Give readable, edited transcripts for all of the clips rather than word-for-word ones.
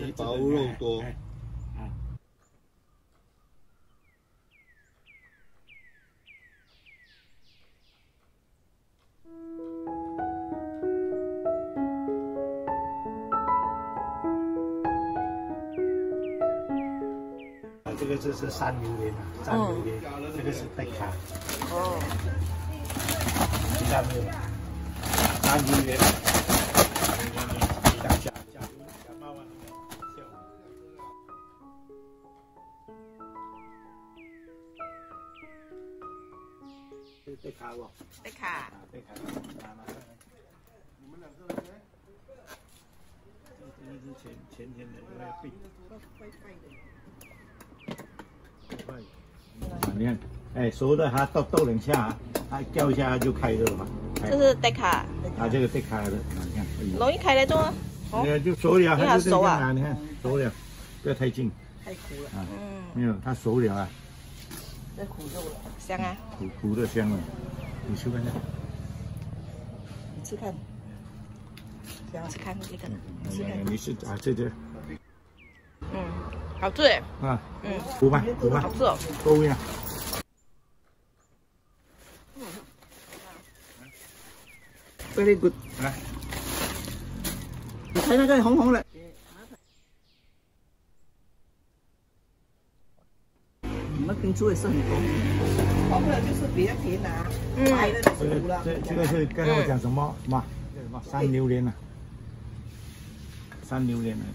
皮薄肉多。 这个就是山榴莲啊，山榴莲，这个是贝卡。哦。其他没有。山榴莲。贝卡不？ 贝卡。 贝卡。你们两个人呢？这个是前天的，因为病。你看，哎，熟的它豆两下，它掉一下它就开热了嘛。 这是贝卡。 啊，这个贝卡的，你看。 容易开得动啊。 你看就熟了， 它就这样啊，你看熟了，不要太近。 太苦了。 啊，没有，它熟了啊。 这苦肉了，香啊。 苦的香了，你吃看看。 你吃看。想吃看这个。吃看。 你是啊，这。 嗯，好吃哎。 啊。嗯。苦吗？苦吗？ 好吃哦。 够味啊。Very good。来。你睇那个红红的。我们冰出也是很多。红的就是比较甜啊，白的就是苦了。这个是刚才我讲什么什么山榴莲啊，山榴莲啊。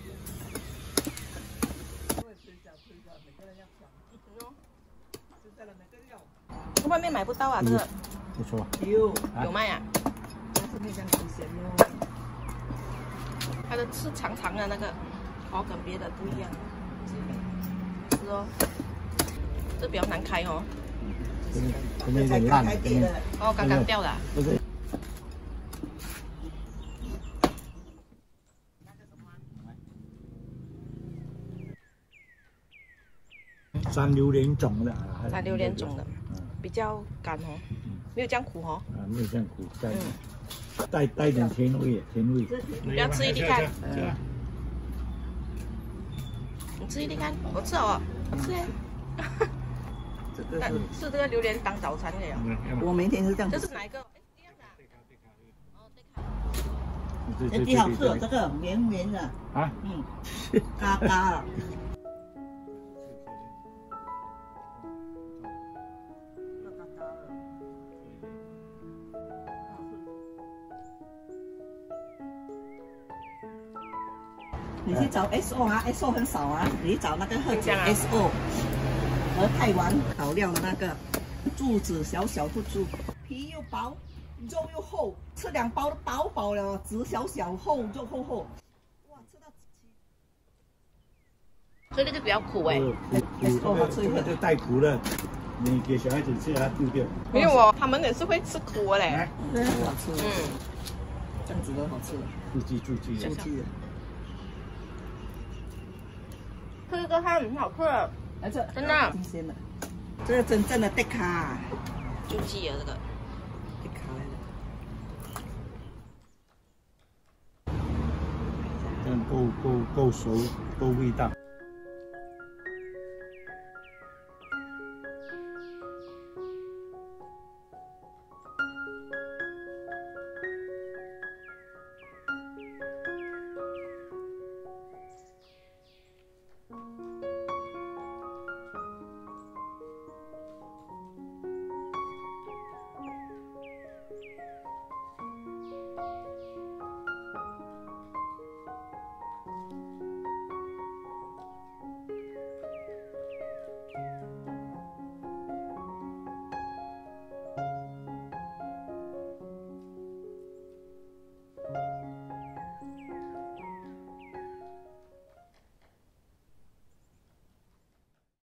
外面买不到啊，这个。 不错。 有卖啊。它的刺长长的那个，哦，跟别的不一样。是哦。这比较难开哦。 这边有点烂。 哦，刚刚掉的。 山榴莲种的。 山榴莲种的，比较干哦，没有这样苦哦。 啊，没有这样苦，带点甜味，甜味。 你要吃一粒看。你吃一粒看，好吃哦，好吃哎。吃这个榴莲当早餐的呀。 我每天是这样。 这是哪一个？一样的。 哦，对卡。好吃哦，这个绵绵的。 啊？ 嗯。嘎嘎。你去找 SO 啊 ，SO 很少啊，你找那个鹤井 SO 和太丸烤料的那个柱子小小不住，皮又薄，肉又厚，吃2包都饱了，籽小小，厚肉厚厚，哇，吃到所以那个比较苦哎。 SO 好吃一个就带苦的，你给小孩子吃，他丢掉。 没有哦，他们也是会吃苦的嘞。 对，好吃。这样子都好吃。 注记。 这个它很好吃，真的。 新鲜的，这个真正的德卡。 注记啊，这个。 德卡来的。这样够熟，够味道。